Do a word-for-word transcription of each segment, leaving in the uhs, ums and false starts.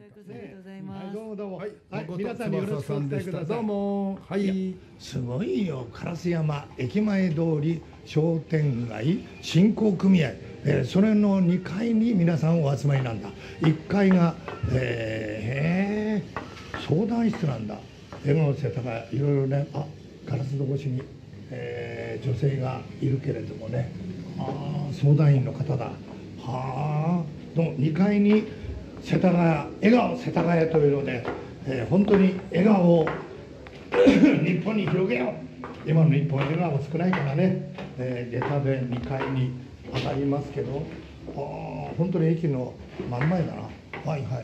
こそありがとうございます。 はい、どうもどうも。はい、 誠皆さんによろしくお伝えください。 どうも。はい。 すごいよ、烏山駅前通り商店街振興組合、えー、それのにかいに皆さんお集まりなんだ。いっかいが、えー、へー相談室なんだ。笑顔世田谷、いろいろね、あ、ガラス戸越しに、えー、女性がいるけれどもね、あ、相談員の方だ。はあ、のにかいに世田谷、笑顔世田谷というので、えー、本当に笑顔を日本に広げよう。今の日本笑顔少ないからね、えー、下駄でにかいに上がりますけど、あ、本当に駅の真ん前だな。はいはいはい。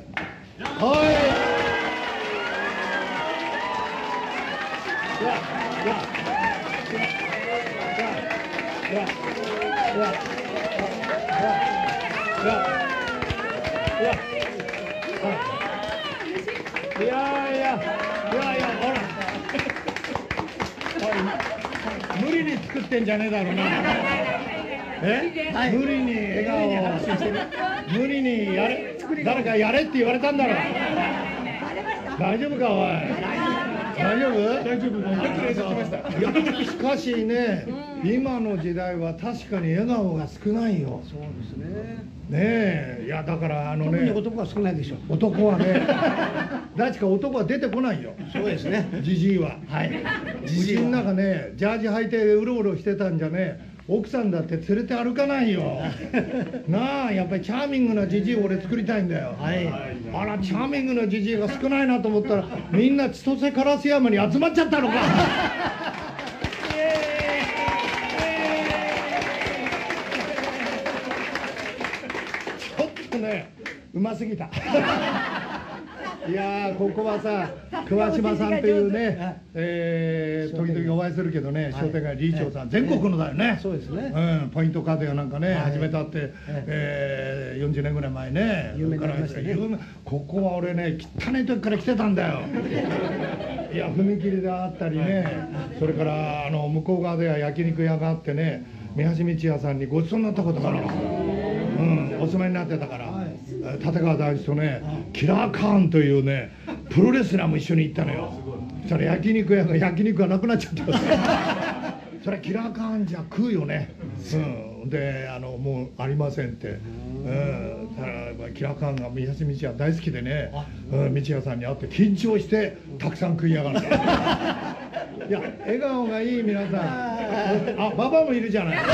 いやいやいやいやいやいやいやいやいやいや、ほら無理に作ってんじゃねえだろうな。え、はい、無理に笑顔を無理にやれ、誰かやれって言われたんだろう。大丈夫か、おい。大丈夫？大丈夫。いや、しかしね、今の時代は確かに笑顔が少ないよ。 そうですね。 ねえ、いやだからあのね、 特に男は少ないでしょ。 男はね、大地か男は出てこないよ。 そうですね。 じじいは。はい。じじいの中ね、ジャージ履いてうろうろしてたんじゃね、奥さんだって連れて歩かないよ。なあ、やっぱりチャーミングなじじいを俺作りたいんだよ。はい。あら、チャーミングなじじいが少ないなと思ったら、みんな千歳烏山に集まっちゃったのか。ちょっとね、うますぎた。いやー、ここはさ、桑島さんというね、えー、時々お会いするけどね、商店街理事長さん、全国のだよね。 そうですね。 うん、ポイントカードやなんかね、始めたって、えー、よんじゅうねんぐらい前ね。 有名になりましたね。 ここは俺ね、汚い時から来てたんだよ。いや、踏切であったりね、それからあの向こう側では焼肉屋があってね、三橋道屋さんにごちそうになったことがあるの。うん、お住まいになってたから。立川大師とね、キラーカーンというね、プロレスラーも一緒に行ったのよ。そしたら焼肉屋が焼肉がなくなっちゃった。それはキラーカーンじゃ食うよね。うん、で、あのもうありませんって。うん、ただキラーカーンが三橋道屋大好きでね、うん、道屋さんに会って緊張してたくさん食いやがる。いや、笑顔がいい皆さん。あ、ババもいるじゃない。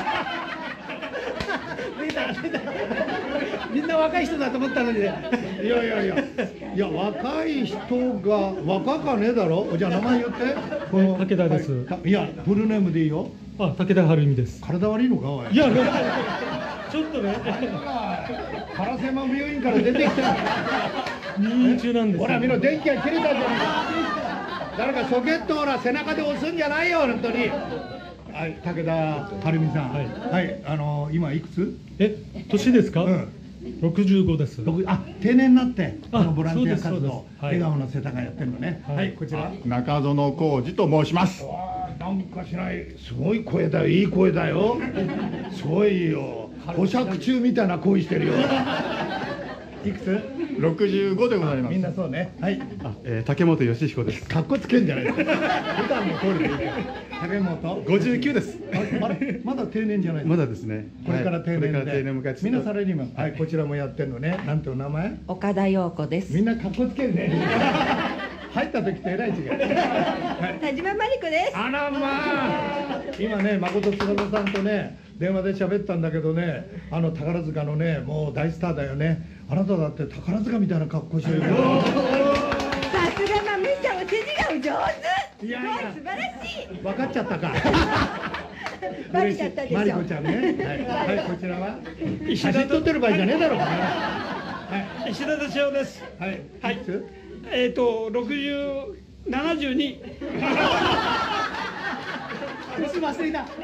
みんな若い人だと思ったのに。いやいやいやいや、若い人が若かねえだろ。じゃあ名前言って。 この武田です。 はい、いや、フルネームでいいよ。 あ、武田晴美です。 体悪いのか、おい。 いや、ちょっとね。 烏山病院から出てきた。 入院中なんです。 ほら、みんな電気が切れたじゃないか。誰かソケットをほら背中で押すんじゃないよ、本当に。はい、武田晴美さん。はい、はい、あのー、今いくつ？ え、年ですか？ うん。 ろくじゅうごです。 あ、定年になってこのボランティア活動、 はい、 笑顔の世田谷やってるのね。はい、はい、こちら中園浩二と申します。 なんかしない、すごい声だよ、いい声だよ。すごいよ。保釈中みたいな声してるよ。いくつ？ ろくじゅうごでございます。 みんなそうね。はい。 あ、えー、竹本義彦です。 かっこつけんじゃないですか。普段の通りでいいから。竹本。 ごじゅうきゅうです。 あれ、まだ定年じゃない。 まだですね。 これから定年で。 これから定年迎えつつ。 みんなサラリーマン。はい、こちらもやってるのね。なんてお名前？ 岡田陽子です。 みんなかっこつけんね。入った時とえらい違い。 田島真理子です。 あらまあ。今ね、誠翼さんとね、電話で喋ったんだけどね、あの宝塚のね、もう大スターだよね。あなただって宝塚みたいな格好してるよ。 さすがまみちゃん、お手字がお上手。 いやいや、 素晴らしい。 分かっちゃったか。 バレちゃったでしょ。 マリコちゃんね。はい、はい、こちらは。写真撮ってる場合じゃねえだろうか。はい、 石田敏夫です。 はい。 はい。えっと六十七十二。 年忘れた。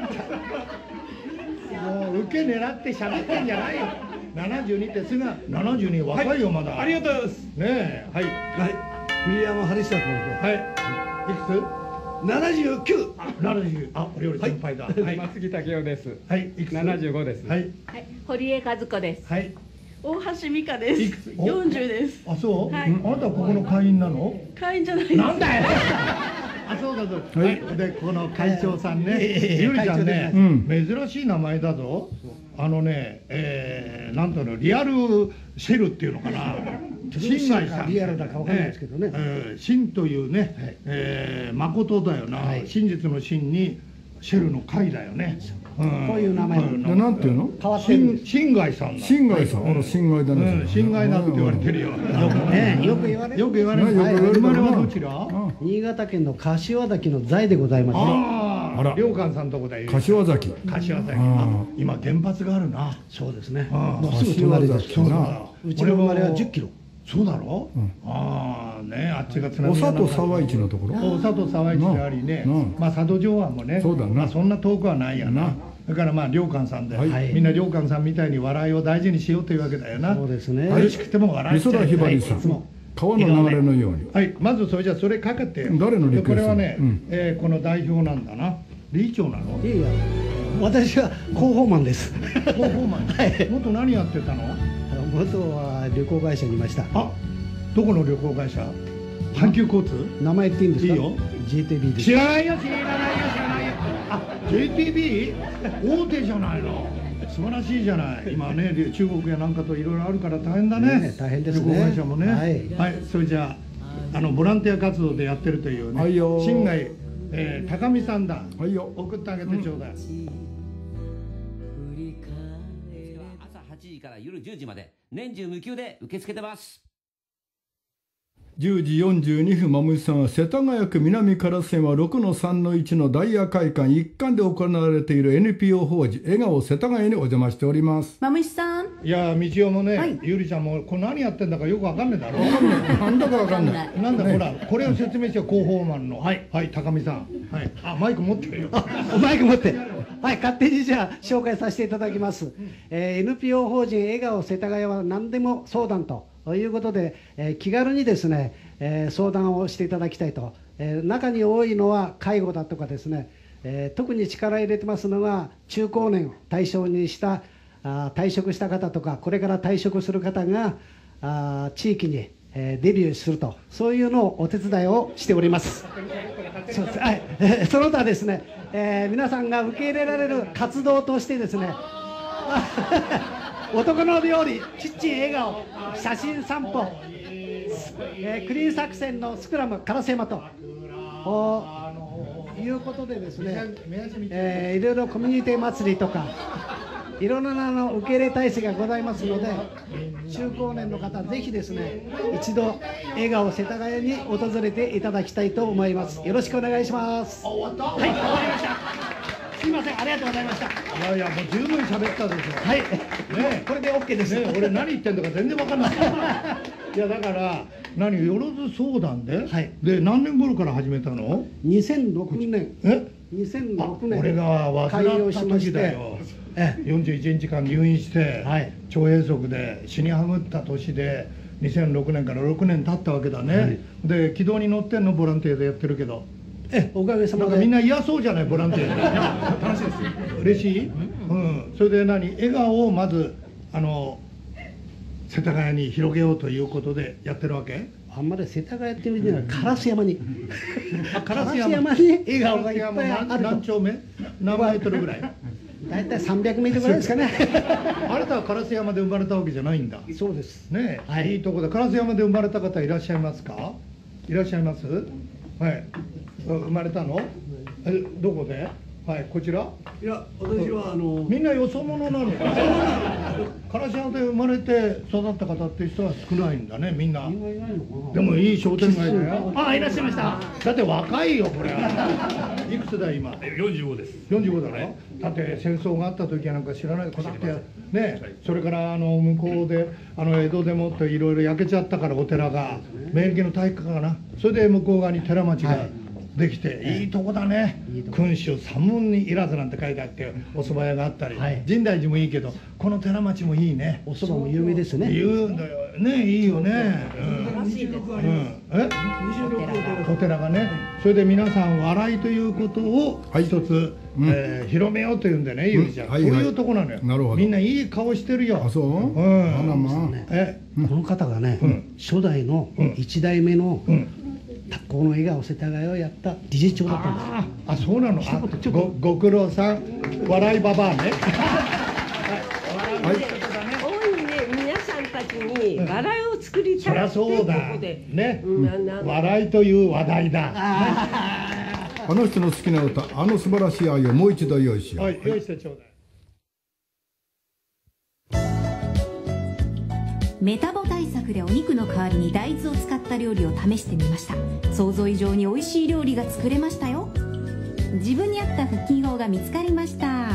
もう受け狙って喋ってんじゃないよ。ななじゅうにってすぐななじゅうに若いよまだ。 ありがとうございます。 ねえ、はい。 はい。ウィリアム・ハリスター君。 はい。いくつ？ ななじゅうきゅう。 ななじゅう。あ、俺より先輩だ。はい。 松木武雄です。 はい。いくつ？ ななじゅうごです。 はい。 はい。堀江和子です。 はい。 大橋美香です。 いくつおよんじゅうです。 あ、そう、 はいあなたはここの会員なの？ 会員じゃないです。 なんだよあ、そうだそうだ、はい、でこの会長さんね、 ええゆりちゃんね、 うん珍しい名前だぞ。あのね、えー、なんとのリアルシェルっていうのかな、新貝さん、 リアルだかわかんないですけどねえー真というね、 はいえー誠だよな、 はい真実の真にシェルの貝だよね、んこういう名前こういうでなんていうの？ 変わってるんです。 新貝さんだ。 新貝さん。あら新貝だうねん、。新貝だって言われてるよ。 よくね、よく言われる。 よく言われる。 ねよく言われる生まれはどちら？ うん新潟県の柏崎の財でございますね。 ああ、 あら良寛さんのとこだよ。 柏崎。 柏崎。 あーあ、今原発があるな。 そうですね。 ああもうすぐ隣です。 柏崎なうちの生まれはじゅっキロ。 そうだろうん。 ああ、ね、あっちが津波おが里沢市のところ。 お里沢市でありねなな、 まあ佐渡城湾もね、 そうだなまあそんな遠くはないやな。だからまあ良寛さんで、 はいみんな良寛さんみたいに笑いを大事にしようというわけだよな。 そうですね苦しくても笑い美空ひばりさん。川の流れのように。 はい、まずそれじゃあそれかけて、 誰のリクエストでこれはね、 うんえーこの代表なんだな、理事長なの？ いやいや、私は広報マンです。 広報マン。 はい元何やってたの？ 元は旅行会社にいました。 あ、どこの旅行会社？阪急交通？ 名前言っていいんですか？ いいよ。 ジーティービー です。 知らないよ、知らないよ、知らないよ。あ、ジェーティービー 大手じゃないの。素晴らしいじゃない。今ね、中国やなんかといろいろあるから大変だね。 ね大変ですね旅行会社もね。 はいはい、それじゃあ、あのボランティア活動でやってるというね。 はいよ新貝、えー、高見さんだ。 はいよ。 送ってあげてちょうだい。 朝はちじから夜じゅうじまで年中無休で受け付けてます。 じゅうじよんじゅうにふん、まむしさんは世田谷区南烏山ろくのさんのいちのダイヤ会館一貫で行われている エヌピーオー 法人笑顔世田谷にお邪魔しております。 まむしさん。 いや、道夫もね、 はいゆりちゃんもこれ何やってんだかよくわかんねえだろ。 なんだかわかんない。 なんだ、ほら、これを説明してよ、広報マンの。はい、はい、高見さん。はい、あ、マイク持ってるよ。 おマイク持って。はい、勝手にじゃあ紹介させていただきます。えー エヌピーオー 法人笑顔世田谷は何でも相談ということで、えー気軽にですね、えー相談をしていただきたいと。えー中に多いのは介護だとかですね、えー特に力入れてますのが中高年を対象にしたあー退職した方とかこれから退職する方があー地域に、えーデビューすると、そういうのをお手伝いをしております。そうです、はい、えーその他ですね、えー皆さんが受け入れられる活動としてですね男の料理、キッチン笑顔、写真散歩、えークリーン作戦のスクラム烏山とおいうことでですね、えーいろいろコミュニティ祭りとかいろんなあの受け入れ体制がございますので、中高年の方ぜひですね一度笑顔世田谷に訪れていただきたいと思います。よろしくお願いします。 終わった。 はい、わかりました。すいません、ありがとうございました。 いやいや、もう十分喋ったでしょ。 はい、 ねこれで OK です。 ね、俺何言ってんだか全然わかんない。いや、だから何、よろず相談で、 はいで何年頃から始めたの？ にせんろくねん、 え？ にせんあ、 ろくねん俺が開業患ったしまして時だよ。 えよんじゅういちにちかん入院して、 はい腸閉塞で死にはぐった年でにせんろくねんからろくねん経ったわけだね、 はいで軌道に乗ってんの、ボランティアでやってるけど、 えおかげさまでなんかみんな嫌そうじゃない、ボランティアで楽しいですよ、嬉しい、うん、それで何、笑顔をまずあの世田谷に広げようということでやってるわけ？ あんまり世田谷っていうのは烏山にあ、 烏山に笑顔がいっぱいあ何ると。 何丁目何メートルぐらい大体さんびゃくメートルぐらいですかね。 あなたは烏山で生まれたわけじゃないんだそうです。 ねえ、 はいいいとこだ。烏山で生まれた方いらっしゃいますか？いらっしゃいます？はい。生まれたの？え、どこで？はい、こちら？ いや、私はあのみんなよそ者なの。烏山で生まれて育った方っていう人は少ないんだね、みんな。でもいい商店街だよ。 あ、いらっしゃいました。 だって若いよ、これは。いくつだ今？ よんじゅうごです。 よんじゅうごだろ、だって戦争があった時はなんか知らないことってね、それからあの向こうであの江戸でもっていろいろ焼けちゃったから、お寺が明暦の体育館かな、それで向こう側に寺町ができて、いいとこだね。君主三門にいらずなんて書いてあってお蕎麦屋があったり、 はい深大寺もいいけど、この寺町もいいね。 お蕎麦も有名ですね。 言うんだよね、いいよね。うん、うん、えお寺がね、それで皆さん笑いということを一つうんえー広めようというんでね、ゆりちゃん、 うんはいはいそういうとこなのよ。 なるほどみんないい顔してるよ。 あ、そう、 うんあらまあ、 えこの方がね、 うん初代のうん一代目のうんこの笑顔世田谷をやった理事長だったんですよ。 ああ、そうなの。あ一言ちょっとごご苦労さん、笑いババアね。 はい、 大いにね、皆さんたちに笑いを作りそりゃたくて、 そうだここで。 ね、 うんなな笑いという話題だ。 あの人の好きな歌、あの素晴らしい愛をもう一度用意しよう。 はい、用意してちょうだい。 メタボ対策でお肉の代わりに大豆を使った料理を試してみました。想像以上に美味しい料理が作れましたよ。自分に合った腹筋法が見つかりました。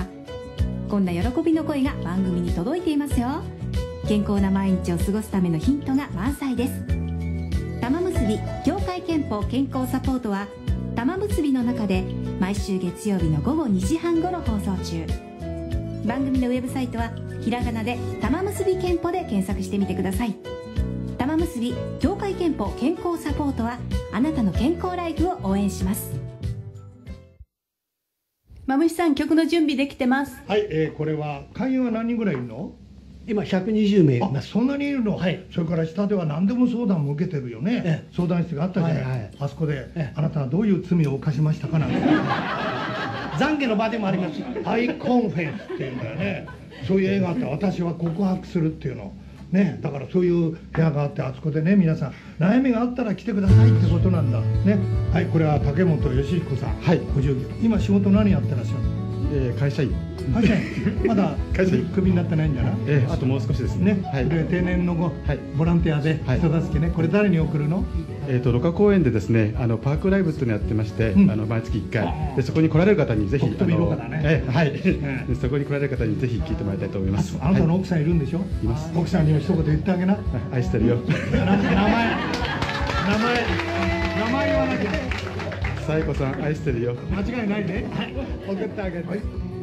こんな喜びの声が番組に届いていますよ。健康な毎日を過ごすためのヒントが満載です。玉結び協会憲法健康サポートは玉結びの中で毎週月曜日の午後にじはん頃放送中。番組のウェブサイトはひらがなで玉結び憲法で検索してみてください。玉結び協会憲法健康サポートはあなたの健康ライフを応援します。 まむしさん、曲の準備できてます。 はい、えーこれは会員は何人ぐらいいるの？ 今ひゃくにじゅうめいいあ、 ます。 そんなにいるの。 はいそれから下では何でも相談も受けてるよね。 ええ相談室があったじゃない。 はいはいあそこで、 ええあなたはどういう罪を犯しましたかなんて。 懺悔の場でもあります。 アイコンフェンスっていうんだよね。そういう映画あって、私は告白するっていうの。ね、だからそういう部屋があって、あそこでね、皆さん悩みがあったら来てくださいってことなんだね。はい、これは竹本義彦さん。 はいごじゅうきゅう。今仕事何やってらっしゃるの？ えー会社員、 会社員まだ会社員クビになってないんだな。 えーあともう少しですね。 ね、 はい。 で定年の後、 はいボランティアではい人助けね、これ誰に送るの？ えっ、と、ろか公園でですね、あのパークライブっていうのをやってまして、 うんあの毎月いっかいで、そこに来られる方にぜひ、 北斗色花ねえーはい、 んでそこに来られる方にぜひ聞いてもらいたいと思います。 あなたのはい奥さんいるんでしょ？ います。 奥さんにも一言言ってあげな。 愛してるよ。 な名前名前名前言わなきゃ。 さえこさん、愛してるよ。 間違いないね。はい、送ってあげて。はい。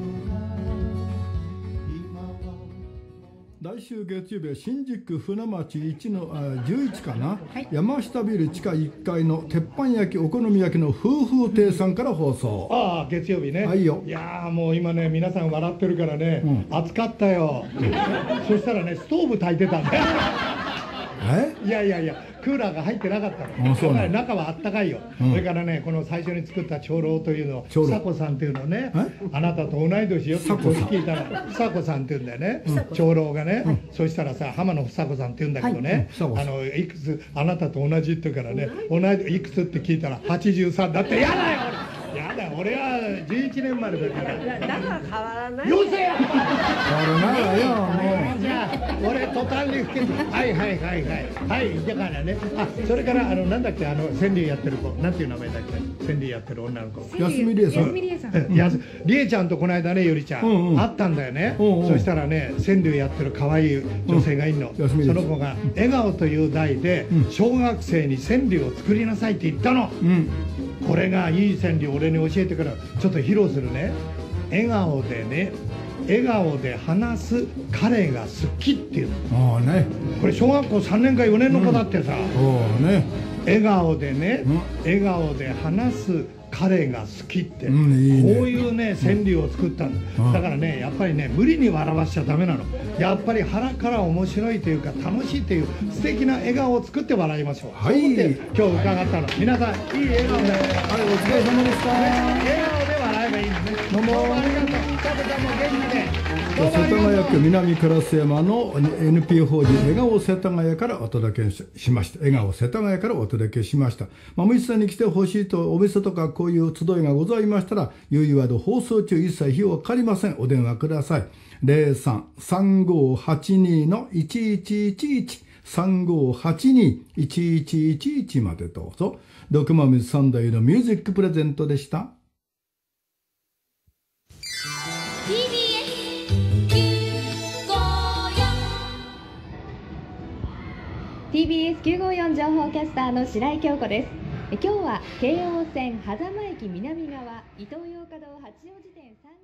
来週月曜日は新宿船町いちのあじゅういちかな、山下ビル地下いっかいの鉄板焼きお好み焼きの夫婦亭さんから放送。 ああ、月曜日ね。 はいよ。 いやーもう今ね、皆さん笑ってるからね、 うん暑かったよ。そしたらね、ストーブ炊いてたんだよ。 えいやいやいや、クーラーが入ってなかったの。 あそうなのだから中はあったかいよ。 うんそれからね、この最初に作った長老というのを、 長老房子さんっていうのをねえ、 あなたと同い年よって房子さん聞いたら、房子さんって言うんだよね、長老がね。そしたらさ、浜野房子さんって言うんだけどね、 はいうん房子さんあのいくつ、あなたと同じって言うからね、同じいくつって聞いたら、はちじゅうさんだって、やだよ、俺やだよ、俺はじゅういちねんまえだから。 だだから変わらない。 よせよそれならよもじゃあ俺途端に老けてはいはいはいはいはいだからねあそれからあのなんだっけあの川柳やってる子なんていう名前だっけ川柳やってる女の子う安見理恵さん。 うんやすりえちゃんとこの間ねゆりちゃん、 うんうん会ったんだよね、 うんうんそしたらね川柳やってる可愛い女性がいるの、 うん安見理恵さんその子が「笑顔」という題でうん小学生に川柳を作りなさいって言ったの、 うん。 これがいい川柳俺に教えてからちょっと披露するね笑顔でね笑顔で話す彼が好きっていうのもうね。 これ小学校さんねんかよねんの子だってさ、 そうね。 笑顔でね、 うん笑顔で話す彼が好きって、 うんいいねこういうね川柳を作ったんだ、 うんだからねやっぱりね無理に笑わしちゃダメなのやっぱり腹から面白いというか楽しいという素敵な笑顔を作って笑いましょうはいそう思って今日伺ったの皆さんいい笑顔で、はい、 お疲れ様でした。 笑顔で笑えばいいのねどうもどうもありがとうタコさんも元気でどうもあ世田りがとう谷区南烏山の エヌピーオー 法人笑顔世田谷からお届けししました。笑顔世田谷からお届けしました。まむしさんに来てほしいとお店とかこういう集いがございましたら、ゆいワード放送中一切費用はかかりません。お電話ください。ゼロさん さんごはちに のいちいちいちいち さんごはちに いちいちいちいちまでどうぞ。毒まみずさん代のミュージックプレゼントでした。 ティービーエスきゅうごよんティービーエスきゅうごよん 情報キャスターの白井京子です。え今日は京王線狭間駅南側イトーヨーカドー八王子店さん